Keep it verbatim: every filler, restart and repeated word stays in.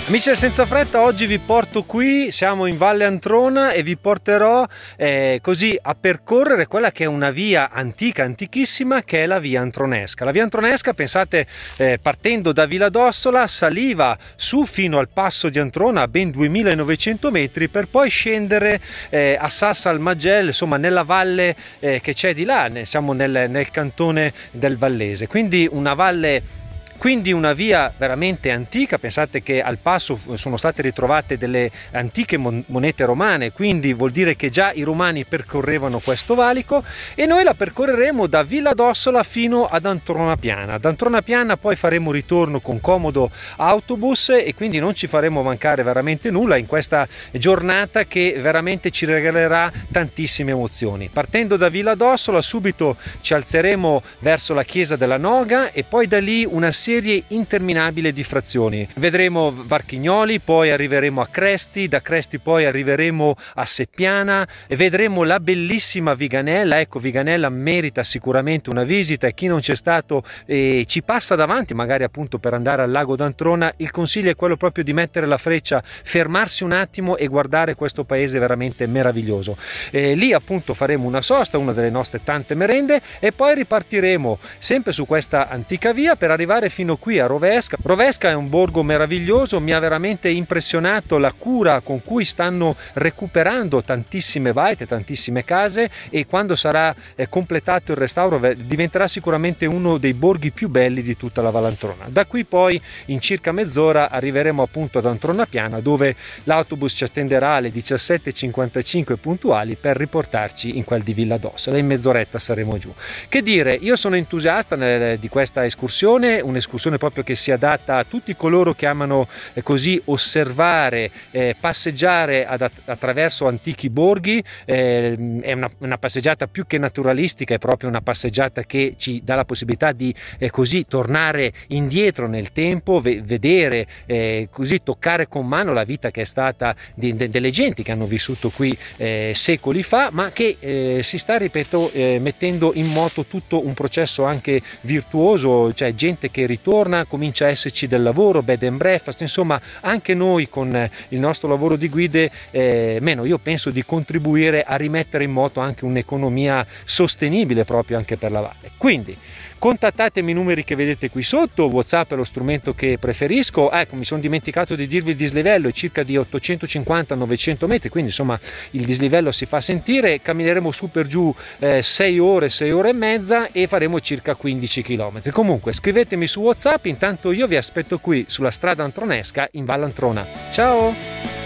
Amici del Senza Fretta, oggi vi porto qui, siamo in Valle Antrona e vi porterò eh, così a percorrere quella che è una via antica, antichissima, che è la via Antronesca. La via Antronesca, pensate, eh, partendo da Villa d'Ossola, saliva su fino al passo di Antrona a ben duemilanovecento metri per poi scendere eh, a Sassa al Magel, insomma nella valle eh, che c'è di là, siamo nel, nel cantone del Vallese, quindi una valle. Quindi una via veramente antica. Pensate che al passo sono state ritrovate delle antiche monete romane, quindi vuol dire che già i romani percorrevano questo valico, e noi la percorreremo da Villa d'Ossola fino ad Antrona Piana. Ad Antrona Piana poi faremo ritorno con comodo autobus e quindi non ci faremo mancare veramente nulla in questa giornata che veramente ci regalerà tantissime emozioni. Partendo da Villa d'Ossola subito ci alzeremo verso la chiesa della Noga e poi da lì una serie interminabile di frazioni. Vedremo Varchignoli, poi arriveremo a Cresti, da Cresti poi arriveremo a Seppiana e vedremo la bellissima Viganella. Ecco, Viganella merita sicuramente una visita e chi non c'è stato e ci passa davanti magari appunto per andare al lago d'Antrona, il consiglio è quello proprio di mettere la freccia, fermarsi un attimo e guardare questo paese veramente meraviglioso. E lì appunto faremo una sosta, una delle nostre tante merende, e poi ripartiremo sempre su questa antica via per arrivare fino qui a Rovesca. Rovesca è un borgo meraviglioso, mi ha veramente impressionato la cura con cui stanno recuperando tantissime baite, tantissime case, e quando sarà eh, completato il restauro diventerà sicuramente uno dei borghi più belli di tutta la Valle Antrona. Da qui poi in circa mezz'ora arriveremo appunto ad Antrona Piana, dove l'autobus ci attenderà alle diciassette e cinquantacinque puntuali per riportarci in quel di Villa d'Ossola. In mezz'oretta saremo giù. Che dire, io sono entusiasta di questa escursione, un'escursione proprio che si adatta a tutti coloro che amano eh, così osservare, eh, passeggiare ad, attraverso antichi borghi. Eh, è una, una passeggiata più che naturalistica, è proprio una passeggiata che ci dà la possibilità di eh, così tornare indietro nel tempo, ve vedere, eh, così toccare con mano la vita che è stata di, de, delle genti che hanno vissuto qui eh, secoli fa, ma che eh, si sta, ripeto, eh, mettendo in moto tutto un processo anche virtuoso, cioè gente che ritorna, comincia a esserci del lavoro, bed and breakfast, insomma anche noi con il nostro lavoro di guide, eh, meno io penso di contribuire a rimettere in moto anche un'economia sostenibile proprio anche per la valle. Quindi contattatemi i numeri che vedete qui sotto, WhatsApp è lo strumento che preferisco. Ecco, mi sono dimenticato di dirvi il dislivello, è circa di ottocentocinquanta novecento metri, quindi insomma il dislivello si fa sentire. Cammineremo su per giù eh, sei ore, sei ore e mezza e faremo circa quindici chilometri. Comunque scrivetemi su WhatsApp, intanto io vi aspetto qui sulla strada antronesca in Valle Antrona. Ciao!